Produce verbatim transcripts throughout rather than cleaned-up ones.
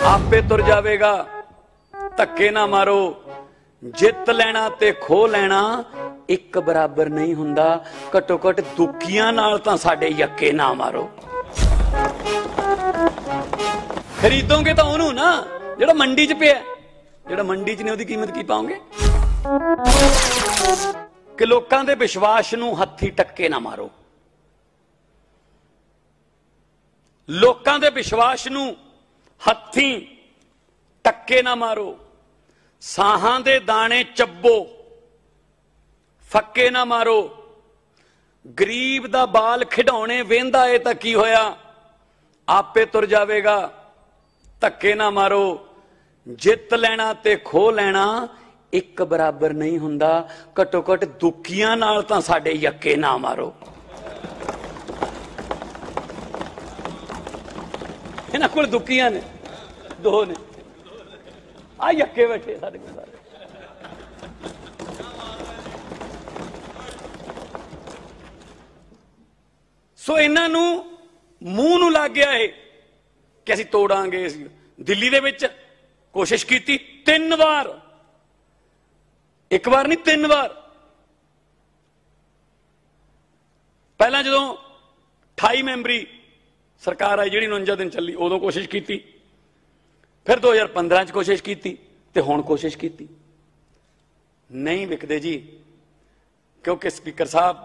आपे तुर जावेगा, धक्के ना मारो। जित लेना ते खो लेना एक बराबर नहीं हुंदा, घट्टो घट दुखियां नाल तां साडे यक्के ना मारो। खरीदोगे तो उन्होंने ना जिहड़ा मंडी च पिया, जिहड़ा मंडी च नहीं उहदी कीमत की पाओगे। कि लोकां दे विश्वास नूं हत्थी टक्के ना मारो, लोकां दे विश्वास नूं हत्थी टक्के ना मारो। साहां दे दाने चब्बो, फक्के ना मारो। गरीब दा बाल खिडौने वेंदा है तां की होया, आपे तुर जावेगा, धक्के ना मारो। जित लेना ते खो लेना एक बराबर नहीं हुंदा, घट्टो घट दुखियां नाल तां साडे यक्के ना मारो। इन्हां कोल दुखियां ने दो ने, आ यक्के बैठे साडे कोल सारे। सो इन्हां नूं मूंह नूं लग गया है कि असीं तोड़ांगे। दिल्ली दे विच कोशिश की तीन बार, एक बार नहीं तीन बार। पहला जो अठाई मैंबरी सरकार आई, जी उनंजा दिन चली, उदों कोशिश की। फिर दो हजार पंद्रह च कोशिश की, ते हुण कोशिश की। नहीं विकदे जी, क्योंकि स्पीकर साहब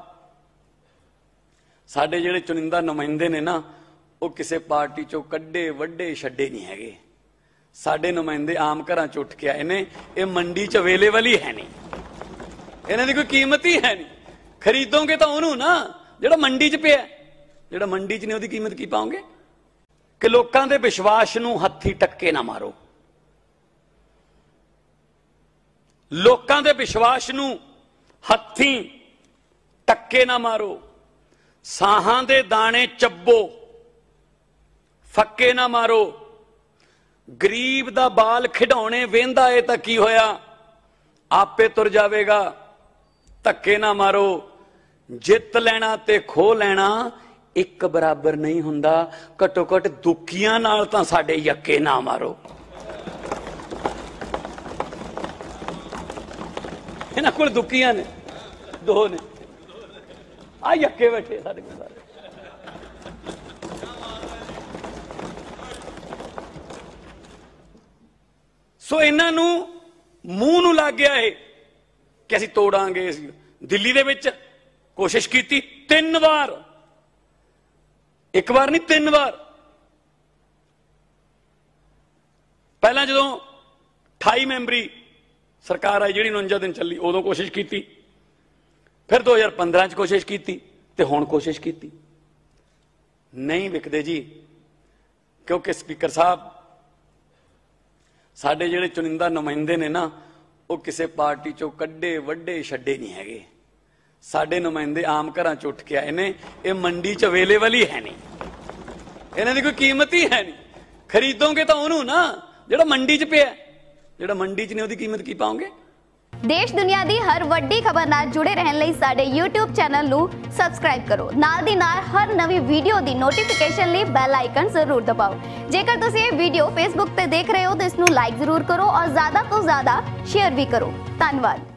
साडे जिहड़े चुनिंदा नुमाइंदे ने ना, वो किसी पार्टी चों कड्डे वड्डे छड्डे नहीं हैगे। साडे नुमाइंदे आम घरां च उठ के आए ने, ये मंडी च अवेलेबल ही है नहीं, इन्हां दी कोई कीमत ही है नहीं। खरीदोगे तो उन्होंने ना जिहड़ा मंडी च पिया, जिहड़ा मंडी च नहीं उहदी कीमत की पाओगे। कि लोकां दे विश्वास नूं हत्थी टक्के ना मारो, लोकां दे विश्वास नूं हत्थी टक्के ना मारो। साहां दे दाने चब्बो, फक्के ना मारो। गरीब दा बाल खिडौने वेंदा है तां की होया, आपे तुर जावेगा, धक्के ना मारो। जित लेना ते खो लेना एक बराबर नहीं हुंदा, घट्टो घट दुखियां नाल तां साडे यक्के ना मारो। इन्हां कोल दुखियां ने दो ने, आ यक्के बैठे साडे कोल सारे। सो इन्हां नूं मूंह नूं लग गया है कि असीं तोड़ांगे। दिल्ली दे विच कोशिश की तीन बार, एक बार नहीं तीन बार। पहला जो अठाई मैंबरी सरकार आई, जी उनंजा दिन चली, उदों कोशिश की। फिर दो हजार पंद्रह च कोशिश की, ते हुण कोशिश की। नहीं विकदे जी, क्योंकि स्पीकर साहब साडे जिहड़े चुनिंदा नुमाइंदे ने ना, वो किसी पार्टी चों कड्डे वड्डे छड्डे नहीं हैगे। साडे नुमाइंदे आम घरां च उठ के आए ने, ये मंडी च अवेलेबल ही है नहीं, इन्हां दी कोई कीमत ही है नहीं। खरीदोगे तो उन्होंने ना जिहड़ा मंडी च पिया, जिहड़ा मंडी च नहीं उहदी कीमत की पाओगे। देश दुनिया दी हर वड्डी खबर नाल जुड़े रहन लई साडे यूट्यूब चैनल नू सबसक्राइब करो। नाल दी नाल हर नवी वीडियो दी नोटिफिकेशन लई बैल आइकन जरूर दबाओ। जेकर तुसीं ये वीडियो फेसबुक ते देख रहे हो तो इसनू लाइक जरूर करो और ज्यादा तो ज्यादा शेयर भी करो। धन्यवाद।